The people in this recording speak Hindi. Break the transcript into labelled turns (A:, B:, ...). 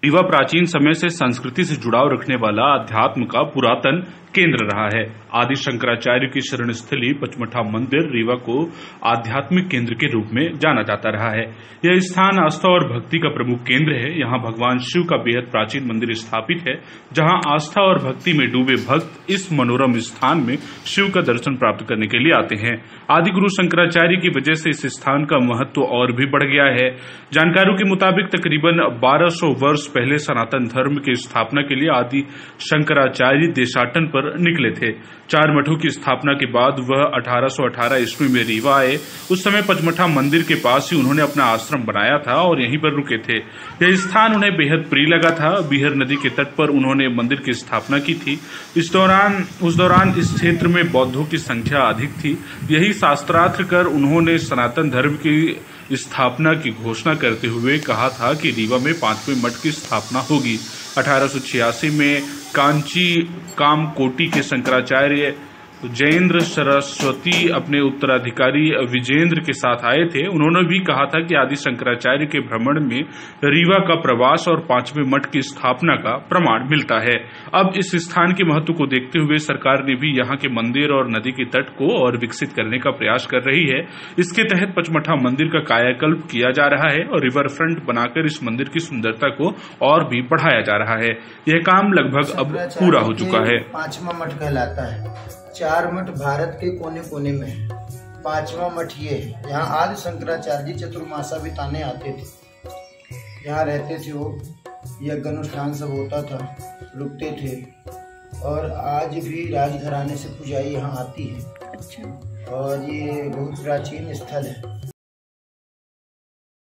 A: रीवा प्राचीन समय से संस्कृति से जुड़ाव रखने वाला अध्यात्म का पुरातन केंद्र रहा है। आदि शंकराचार्य की शरण स्थली पचमढ़ा मंदिर रीवा को आध्यात्मिक केंद्र के रूप में जाना जाता रहा है। यह स्थान आस्था और भक्ति का प्रमुख केंद्र है। यहाँ भगवान शिव का बेहद प्राचीन मंदिर स्थापित है, जहाँ आस्था और भक्ति में डूबे भक्त इस मनोरम स्थान में शिव का दर्शन प्राप्त करने के लिए आते हैं। आदि गुरु शंकराचार्य की वजह से इस स्थान का महत्व और भी बढ़ गया है। जानकारों के मुताबिक तकरीबन 1200 वर्ष पहले सनातन धर्म की स्थापना के लिए आदि शंकराचार्य देशाटन पर निकले थे। 4 मठों की स्थापना के बाद वह 1818 ईस्वी में रीवा आए। उस समय पचमढ़ा मंदिर के पास ही उन्होंने अपना आश्रम बनाया था और यहीं पर रुके थे। यह स्थान उन्हें बेहद प्रिय लगा था। बीहर नदी के तट पर उन्होंने मंदिर की स्थापना की थी। उस दौरान इस क्षेत्र में बौद्धों की संख्या अधिक थी। यही शास्त्रार्थ कर उन्होंने सनातन धर्म की स्थापना की घोषणा करते हुए कहा था कि रीवा में 5वें मठ की स्थापना होगी। 1886 में कांची कामकोटि के शंकराचार्य जयेंद्र सरस्वती अपने उत्तराधिकारी विजेंद्र के साथ आए थे। उन्होंने भी कहा था कि आदि शंकराचार्य के भ्रमण में रीवा का प्रवास और 5वें मठ की स्थापना का प्रमाण मिलता है। अब इस स्थान के महत्व को देखते हुए सरकार ने भी यहाँ के मंदिर और नदी के तट को और विकसित करने का प्रयास कर रही है। इसके तहत पचमढ़ा मंदिर का कायाकल्प किया जा रहा है और रिवर फ्रंट बनाकर इस मंदिर की सुंदरता को और भी बढ़ाया जा रहा है। यह काम लगभग अब पूरा हो चुका है।
B: 5वां मठ कहलाता है। 4 मठ भारत के कोने कोने में है। 5वां मठ ये है। यहाँ आदि शंकराचार्य जी चतुर्मासा बिताने आते थे। यहाँ रहते थे वो। यज्ञ अनुष्ठान सब होता था, रुकते थे। और आज भी राजघराने से पुजारी यहाँ आती है। और ये बहुत प्राचीन स्थल है।